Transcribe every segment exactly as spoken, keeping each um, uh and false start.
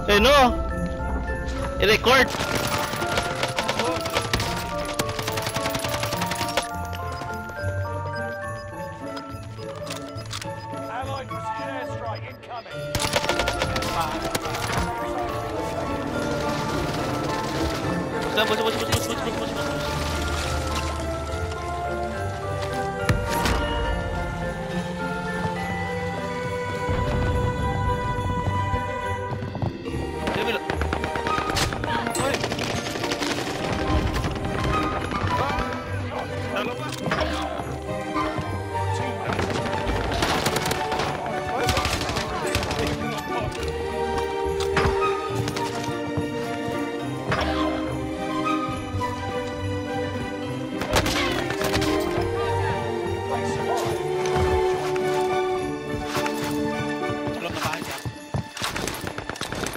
Eh no! I-record! Allied precision airstrike incoming. Bus, bus, bus, bus, bus, bus, bus, bus, bus.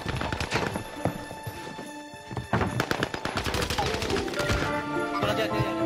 Yeah, yeah, yeah.